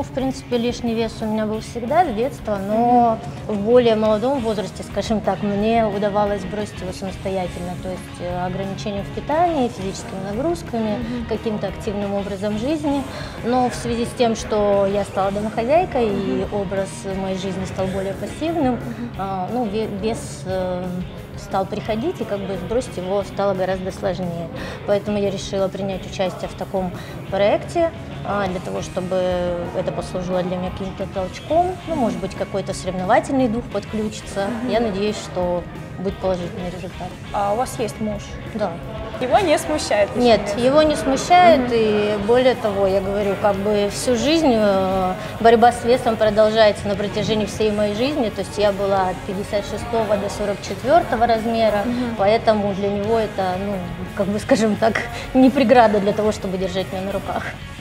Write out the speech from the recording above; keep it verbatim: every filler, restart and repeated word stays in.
в принципе, лишний вес у меня был всегда с детства, но в более молодом возрасте, скажем так, мне удавалось бросить его самостоятельно, то есть ограничения в питании, физическими нагрузками, mm-hmm. каким-то активным образом жизни. Но в связи с тем, что я стала домохозяйкой mm-hmm. и образ моей жизни стал более пассивным, mm-hmm. а, ну, вес э, стал приходить, и как бы сбросить его стало гораздо сложнее. Поэтому я решила принять участие в таком проекте, а, для того, чтобы это послужило для меня каким-то толчком, ну, может быть, какой-то соревновательный дух подключится. Mm-hmm. Я надеюсь, что будет положительный результат. А у вас есть муж? Да. Его не смущает? Нет, вес? его не смущает, Mm-hmm. и более того, я говорю, как бы всю жизнь борьба с весом продолжается на протяжении всей моей жизни, то есть я была от пятьдесят шестого до сорок четвёртого размера, mm-hmm. поэтому для него это, ну, как бы, скажем так, не преграда для того, чтобы держать меня на руках.